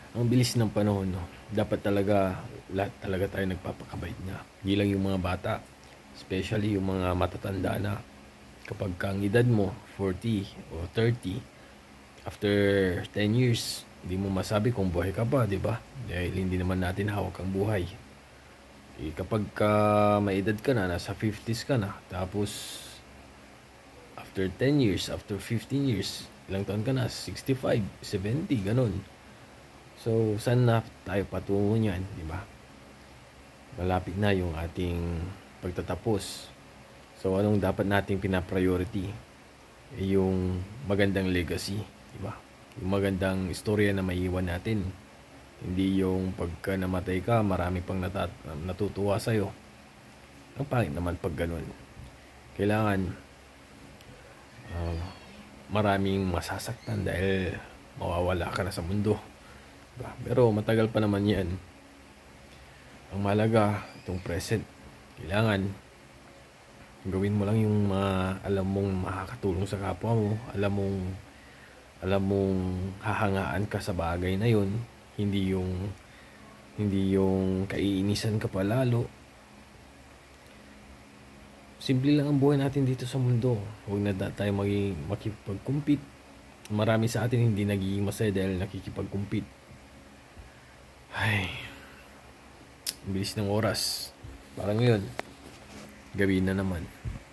Ang bilis ng panahon, no? Dapat talaga, lahat talaga tayo nagpapakabait na. Hindi lang yung mga bata, especially yung mga matatanda na. Kapag ang edad mo, 40 o 30, after 10 years, hindi mo masabi kung buhay ka pa, di ba? Dahil hindi naman natin hawak ang buhay. Kapag may edad ka na, nasa 50s ka na, tapos after 10 years, after 15 years, ilang taon ka na? 65, 70, ganun. So, saan na tayo patungo niyan, di ba? Malapit na yung ating pagtatapos. So, anong dapat nating pina-priority? Yung magandang legacy, di ba? Yung magandang istorya na maiiwan natin. Hindi yung pagka namatay ka, marami pang natutuwa sa'yo. Ang pangit naman pag ganun. Kailangan maraming masasaktan dahil mawawala ka na sa mundo. Diba? Pero matagal pa naman yan. Ang mahalaga, itong present. Kailangan gawin mo lang yung alam mong makakatulong sa kapwa mo. Alam mong hahangaan ka sa bagay na yon. Hindi yung kaiinisan ka pa lalo. Simple lang ang buhay natin dito sa mundo. Huwag na tayo makipag-compete. Marami sa atin hindi nagiging masaya dahil nakikipag-compete. Ay, ang bilis ng oras. Parang ngayon, gabi na naman.